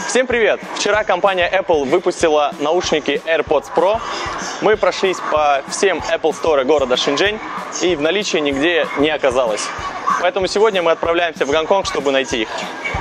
Всем привет! Вчера компания Apple выпустила наушники AirPods Pro. Мы прошлись по всем Apple Store города Шэньчжэнь и в наличии нигде не оказалось. Поэтому сегодня мы отправляемся в Гонконг, чтобы найти их.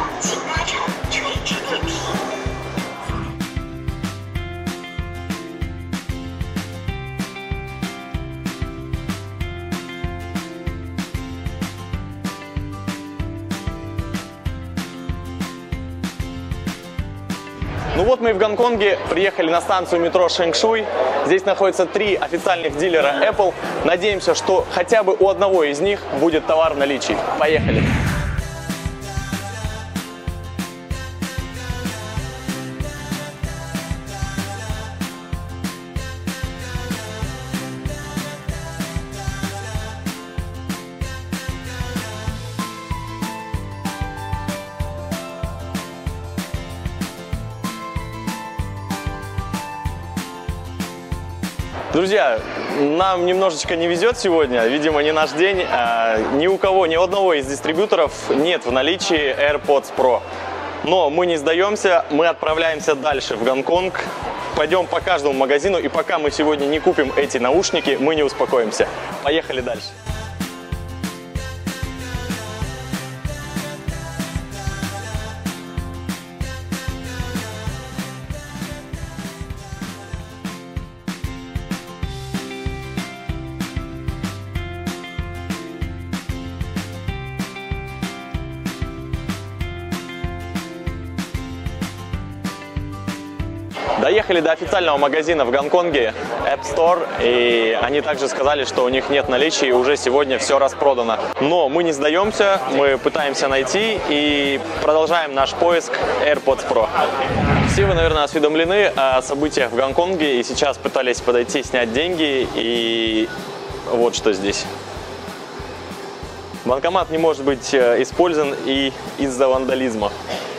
Ну вот мы и в Гонконге, приехали на станцию метро Шэньшуй. Здесь находится 3 официальных дилера Apple. Надеемся, что хотя бы у одного из них будет товар в наличии. Поехали! Друзья, нам немножечко не везет сегодня, видимо, не наш день. Ни у кого, ни у одного из дистрибьюторов нет в наличии AirPods Pro. Но мы не сдаемся, мы отправляемся дальше в Гонконг. Пойдем по каждому магазину, и пока мы сегодня не купим эти наушники, мы не успокоимся. Поехали дальше. Доехали до официального магазина в Гонконге App Store, и они также сказали, что у них нет наличия, и уже сегодня все распродано. Но мы не сдаемся, мы пытаемся найти и продолжаем наш поиск AirPods Pro. Все вы, наверное, осведомлены о событиях в Гонконге, и сейчас пытались подойти, снять деньги, и вот что здесь. Банкомат не может быть использован и из-за вандализма.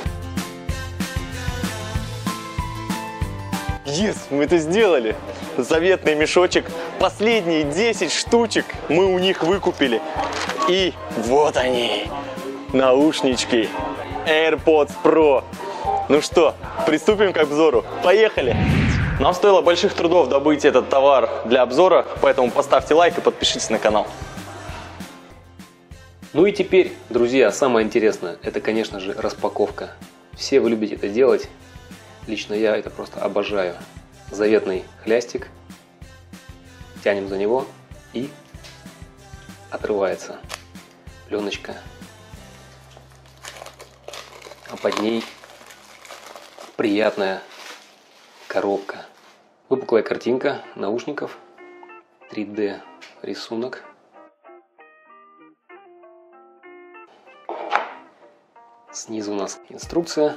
Yes, мы это сделали! Заветный мешочек. Последние 10 штучек мы у них выкупили. И вот они, наушнички AirPods Pro. Ну что, приступим к обзору. Поехали! Нам стоило больших трудов добыть этот товар для обзора, поэтому поставьте лайк и подпишитесь на канал. Ну и теперь, друзья, самое интересное, это, конечно же, распаковка. Все вы любите это делать. Лично я это просто обожаю. Заветный хлястик. Тянем за него и отрывается пленочка. А под ней приятная коробка. Выпуклая картинка наушников. 3D рисунок. Снизу у нас инструкция.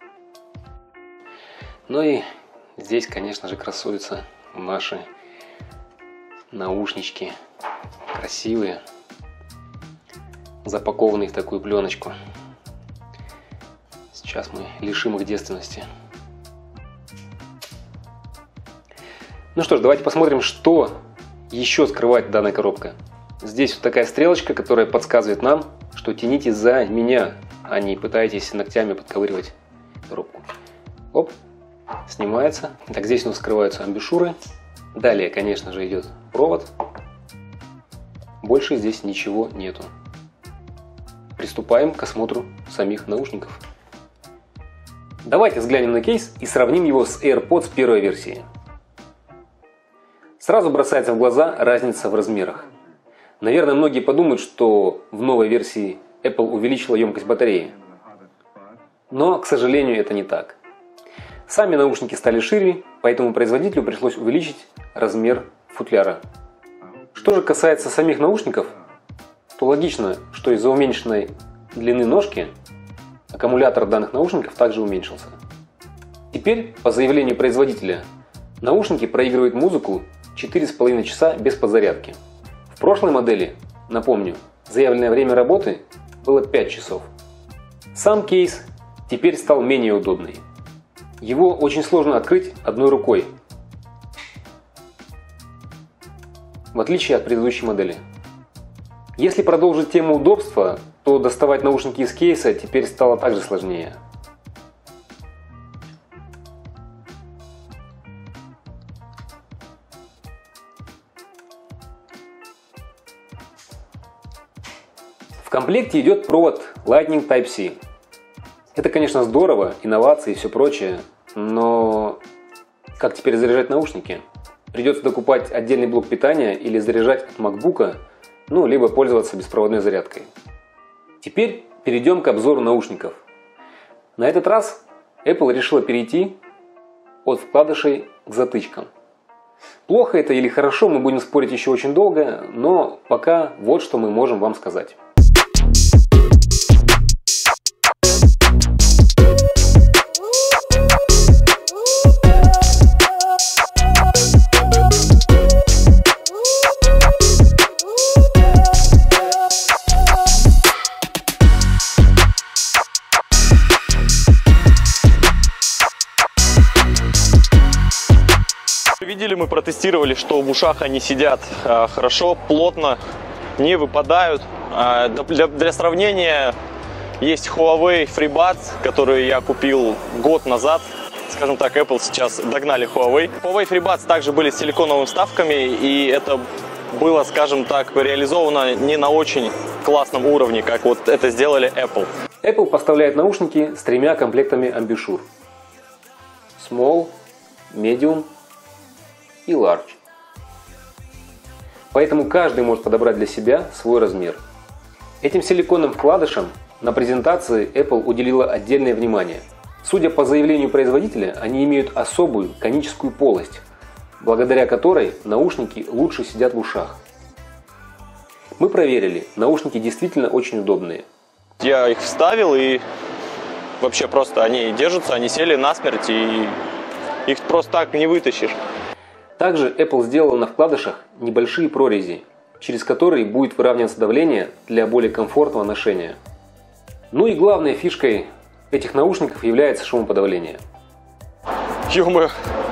Ну и здесь, конечно же, красуются наши наушнички. Красивые. Запакованные в такую пленочку. Сейчас мы лишим их девственности. Ну что ж, давайте посмотрим, что еще скрывает данная коробка. Здесь вот такая стрелочка, которая подсказывает нам, что тяните за меня, а не пытайтесь ногтями подковыривать коробку. Оп. Снимается. Так, здесь у нас скрываются амбушюры. Далее, конечно же, идет провод. Больше здесь ничего нету. Приступаем к осмотру самих наушников. Давайте взглянем на кейс и сравним его с AirPods первой версии. Сразу бросается в глаза разница в размерах. Наверное, многие подумают, что в новой версии Apple увеличила емкость батареи. Но, к сожалению, это не так. Сами наушники стали шире, поэтому производителю пришлось увеличить размер футляра. Что же касается самих наушников, то логично, что из-за уменьшенной длины ножки аккумулятор данных наушников также уменьшился. Теперь, по заявлению производителя, наушники проигрывают музыку 4,5 часа без подзарядки. В прошлой модели, напомню, заявленное время работы было 5 часов. Сам кейс теперь стал менее удобный. Его очень сложно открыть одной рукой, в отличие от предыдущей модели. Если продолжить тему удобства, то доставать наушники из кейса теперь стало также сложнее. комплекте идет провод Lightning Type-C. Это, конечно, здорово, инновации и все прочее, но как теперь заряжать наушники? Придется докупать отдельный блок питания или заряжать от MacBook, ну, либо пользоваться беспроводной зарядкой. Теперь перейдем к обзору наушников. На этот раз Apple решила перейти от вкладышей к затычкам. Плохо это или хорошо, мы будем спорить еще очень долго, но пока вот что мы можем вам сказать. Видели, мы протестировали, что в ушах они сидят хорошо, плотно, не выпадают. Для сравнения, есть Huawei FreeBuds, который я купил год назад. Скажем так, Apple сейчас догнали Huawei. Huawei FreeBuds также были с силиконовыми вставками, и это было, скажем так, реализовано не на очень классном уровне, как вот это сделали Apple. Apple поставляет наушники с 3 комплектами амбушюр: Small, Medium и Large. Поэтому каждый может подобрать для себя свой размер. Этим силиконным вкладышам на презентации Apple уделила отдельное внимание. Судя по заявлению производителя, они имеют особую коническую полость, благодаря которой наушники лучше сидят в ушах. Мы проверили, наушники действительно очень удобные. Я их вставил, и вообще просто они держатся, они сели насмерть, и их просто так не вытащишь. Также Apple сделала на вкладышах небольшие прорези, через которые будет выравниваться давление для более комфортного ношения. Ну и главной фишкой этих наушников является шумоподавление. Ё-моё,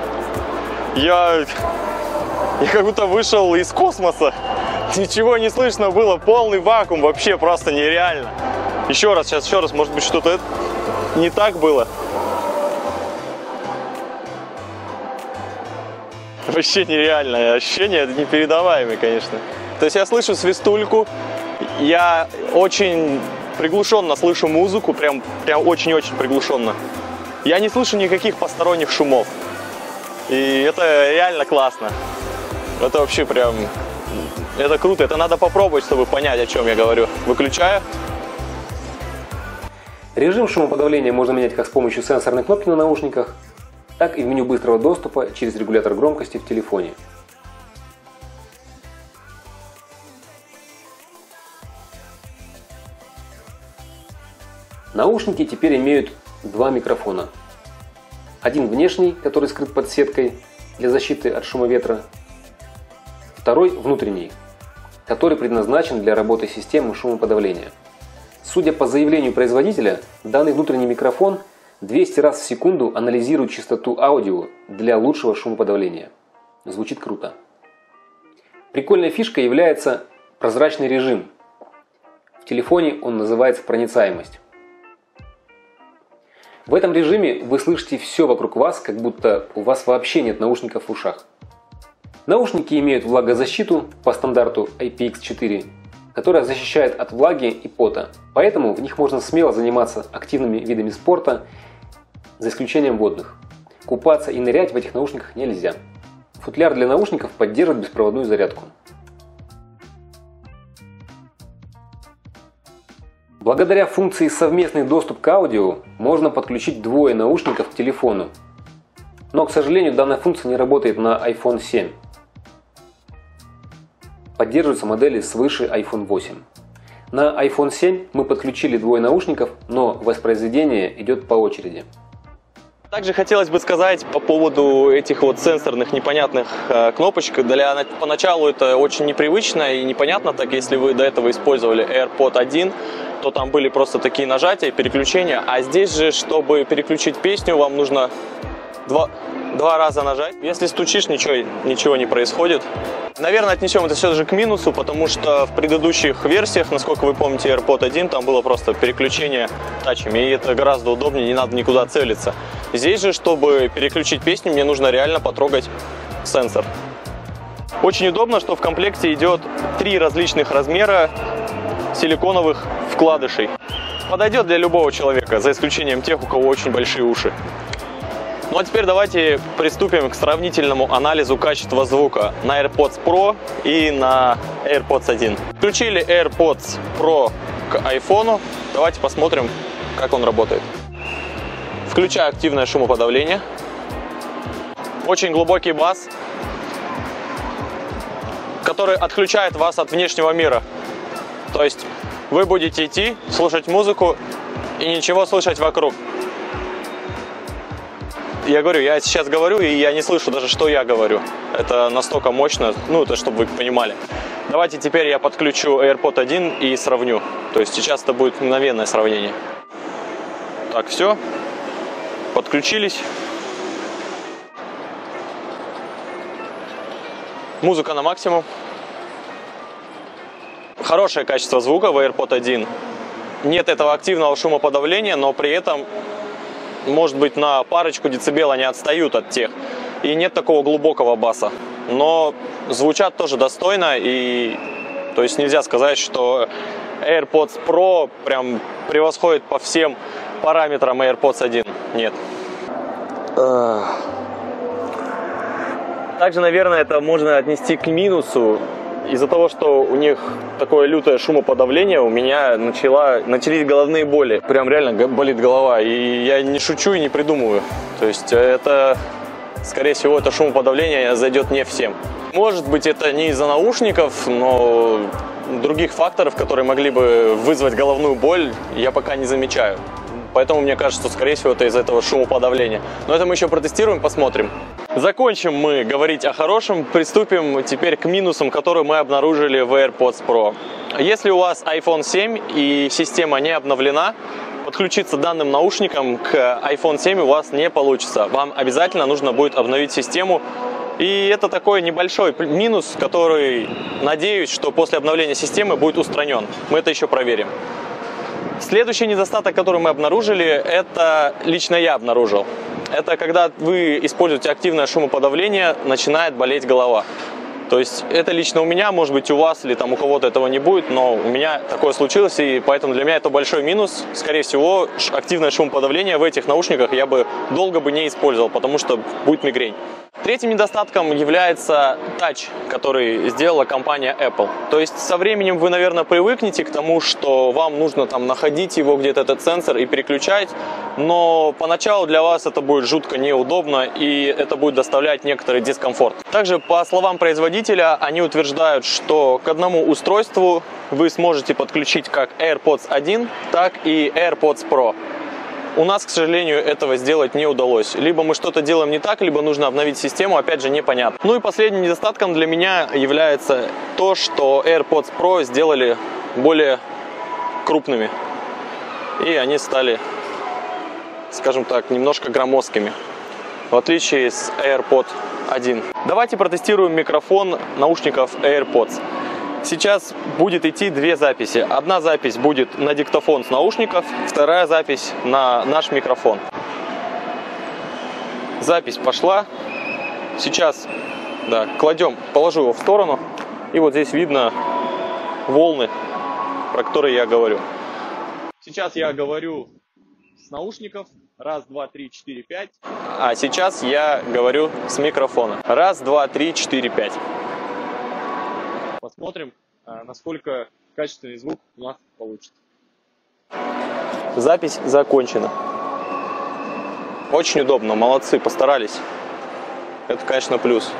я как будто вышел из космоса. Ничего не слышно было, полный вакуум, вообще просто нереально. Еще раз, может быть, что-то не так было. Вообще нереальное ощущение, это непередаваемое, конечно. То есть я слышу свистульку, я очень приглушенно слышу музыку, прям очень-очень приглушенно. Я не слышу никаких посторонних шумов. И это реально классно. Это вообще прям, это круто, это надо попробовать, чтобы понять, о чем я говорю. Выключаю. Режим шумоподавления можно менять как с помощью сенсорной кнопки на наушниках, так и в меню быстрого доступа через регулятор громкости в телефоне. Наушники теперь имеют 2 микрофона. Один внешний, который скрыт под сеткой для защиты от шума ветра. Второй внутренний, который предназначен для работы системы шумоподавления. Судя по заявлению производителя, данный внутренний микрофон 200 раз в секунду анализирует частоту аудио для лучшего шумоподавления. Звучит круто. Прикольной фишкой является прозрачный режим. В телефоне он называется проницаемость. В этом режиме вы слышите все вокруг вас, как будто у вас вообще нет наушников в ушах. Наушники имеют влагозащиту по стандарту IPX4, которая защищает от влаги и пота, поэтому в них можно смело заниматься активными видами спорта, за исключением водных. Купаться и нырять в этих наушниках нельзя. Футляр для наушников поддерживает беспроводную зарядку. Благодаря функции «Совместный доступ к аудио» можно подключить 2 наушников к телефону. Но, к сожалению, данная функция не работает на iPhone 7. Поддерживаются модели свыше iPhone 8. На iPhone 7 мы подключили 2 наушников, но воспроизведение идет по очереди. Также хотелось бы сказать по поводу этих вот сенсорных непонятных кнопочек. Поначалу это очень непривычно и непонятно, так если вы до этого использовали AirPod 1, то там были просто такие нажатия, переключения. А здесь же, чтобы переключить песню, вам нужно 2 раза нажать. Если стучишь, ничего не происходит. Наверное, отнесем это все же к минусу, потому что в предыдущих версиях, насколько вы помните, AirPod 1, там было просто переключение тачами, и это гораздо удобнее, не надо никуда целиться. Здесь же, чтобы переключить песню, мне нужно реально потрогать сенсор. Очень удобно, что в комплекте идет 3 различных размера силиконовых вкладышей. Подойдет для любого человека, за исключением тех, у кого очень большие уши. Ну а теперь давайте приступим к сравнительному анализу качества звука на AirPods Pro и на AirPods 1. Включили AirPods Pro к iPhone. Давайте посмотрим, как он работает. Включаю активное шумоподавление. Очень глубокий бас, который отключает вас от внешнего мира. То есть вы будете идти, слушать музыку и ничего слышать вокруг. Я говорю, я сейчас говорю, и я не слышу даже, что я говорю. Это настолько мощно, ну, это чтобы вы понимали. Давайте теперь я подключу AirPod 1 и сравню. То есть сейчас это будет мгновенное сравнение. Так, все. Подключились. Музыка на максимум. Хорошее качество звука в AirPod 1. Нет этого активного шумоподавления, но при этом, может быть, на парочку децибел они отстают от тех. И нет такого глубокого баса. Но звучат тоже достойно. И то есть нельзя сказать, что AirPods Pro прям превосходит по всем параметрам AirPods 1. Нет. Также, наверное, это можно отнести к минусу. Из-за того, что у них такое лютое шумоподавление, у меня начались головные боли. Прям реально болит голова. И я не шучу и не придумываю. То есть это, скорее всего, это шумоподавление зайдет не всем. Может быть, это не из-за наушников, но других факторов, которые могли бы вызвать головную боль, я пока не замечаю. Поэтому мне кажется, что, скорее всего, это из-за этого шумоподавления. Но это мы еще протестируем, посмотрим. Закончим мы говорить о хорошем. Приступим теперь к минусам, которые мы обнаружили в AirPods Pro. Если у вас iPhone 7 и система не обновлена, подключиться данным наушникам к iPhone 7 у вас не получится. Вам обязательно нужно будет обновить систему. И это такой небольшой минус, который, надеюсь, что после обновления системы будет устранен. Мы это еще проверим. Следующий недостаток, который мы обнаружили, это лично я обнаружил. Это когда вы используете активное шумоподавление, начинает болеть голова. То есть это лично у меня, может быть у вас или там у кого-то этого не будет, но у меня такое случилось, и поэтому для меня это большой минус. Скорее всего, активное шумоподавление в этих наушниках я бы долго не использовал, потому что будет мигрень. Третьим недостатком является Touch, который сделала компания Apple. То есть со временем вы, наверное, привыкнете к тому, что вам нужно там находить его где-то, этот сенсор, и переключать, но поначалу для вас это будет жутко неудобно, и это будет доставлять некоторый дискомфорт. Также, по словам производителя, они утверждают, что к одному устройству вы сможете подключить как AirPods 1, так и AirPods Pro. У нас, к сожалению, этого сделать не удалось. Либо мы что-то делаем не так, либо нужно обновить систему, опять же, непонятно. Ну и последним недостатком для меня является то, что AirPods Pro сделали более крупными. И они стали, скажем так, немножко громоздкими, в отличие с AirPod 1. Давайте протестируем микрофон наушников AirPods. Сейчас будет идти две записи. Одна запись будет на диктофон с наушников, вторая запись на наш микрофон. Запись пошла. Сейчас положу его в сторону. И вот здесь видно волны, про которые я говорю. Сейчас я говорю с наушников. Раз, два, три, четыре, пять. А сейчас я говорю с микрофона. Раз, два, три, четыре, пять. Посмотрим, насколько качественный звук у нас получится. Запись закончена. Очень удобно, молодцы, постарались. Это, конечно, плюс.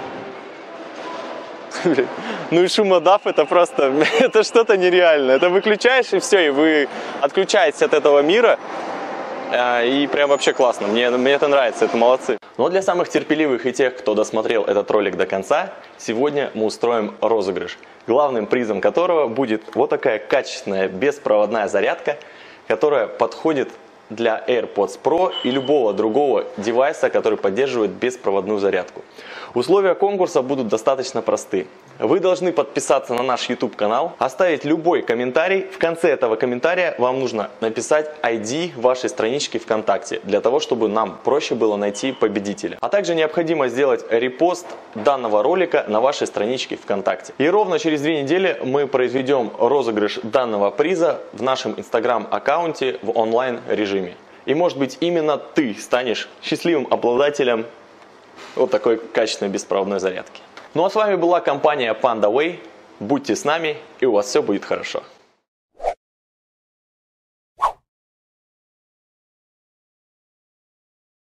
Ну и шумодав это просто, это что-то нереальное. Это выключаешь и все, и вы отключаетесь от этого мира. И прям вообще классно, мне это нравится, это молодцы. Но для самых терпеливых и тех, кто досмотрел этот ролик до конца, сегодня мы устроим розыгрыш, главным призом которого будет вот такая качественная беспроводная зарядка, которая подходит для AirPods Pro и любого другого девайса, который поддерживает беспроводную зарядку. Условия конкурса будут достаточно просты. Вы должны подписаться на наш YouTube канал, оставить любой комментарий. В конце этого комментария вам нужно написать ID вашей странички ВКонтакте, для того, чтобы нам проще было найти победителя. А также необходимо сделать репост данного ролика на вашей страничке ВКонтакте. И ровно через 2 недели мы произведем розыгрыш данного приза в нашем Instagram-аккаунте в онлайн-режиме. И может быть именно ты станешь счастливым обладателем вот такой качественной беспроводной зарядки. Ну а с вами была компания PandaWay. Будьте с нами, и у вас все будет хорошо.